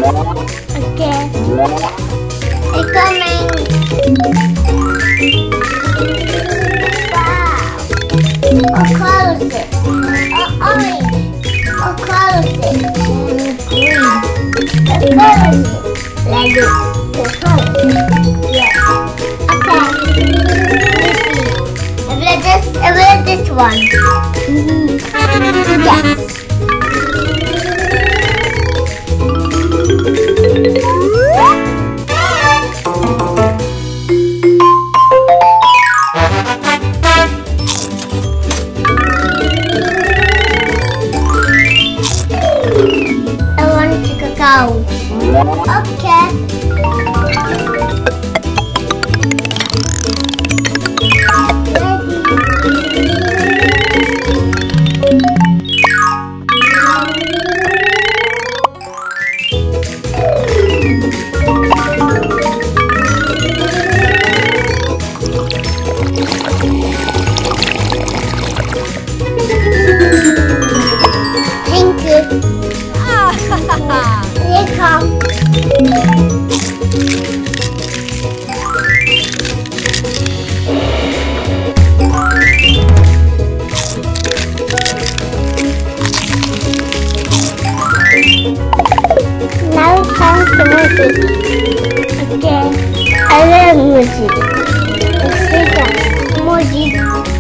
Okay. It's coming. Wow. What color is it? Orange. What color is it? Green. What color is it? Like this. What color is it? Yeah. Okay. Let me see. I will this one. Yes. Okay. Thank you. Here it comes. Now it's time for music. Okay, I love music. Let's see that music.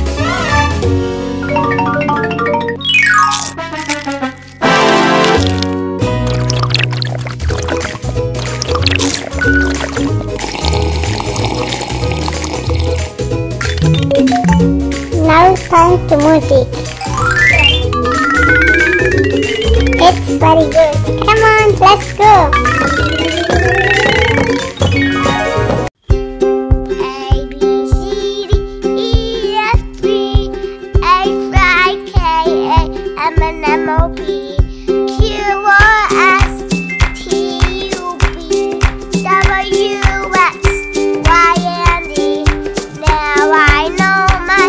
Now it's time for music. It's very good. Come on, let's go. A, B, C, D, E, F, G, H, I, K, L, M, N, M, O, P, Q, R, S, T, U, V, W, X, Y, and Z. Now I know my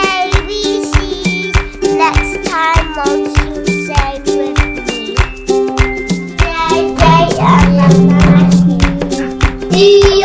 ABCs. Next time, won't you say with me? J, J, L, M, N, O, P.